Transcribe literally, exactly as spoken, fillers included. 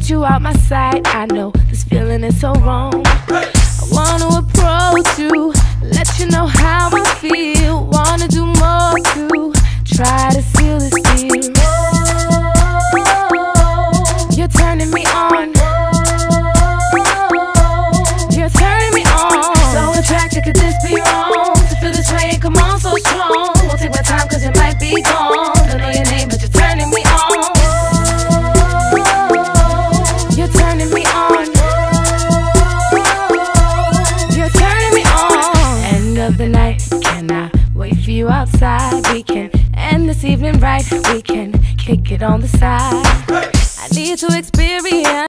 get you out my sight. I know this feeling is so wrong. I wanna approach you, let you know how I feel. Wanna do more to try to seal this deal. You're turning me on. You're turning me on. So attracted, could this be wrong? To feel this way and come on so strong. Won't take my time cause it might be gone. Don't know your name but you're turning me on. You're turning me on. You're turning me on. End of the night, can I wait for you outside? We can end this evening right. We can kick it on the side. I need to experience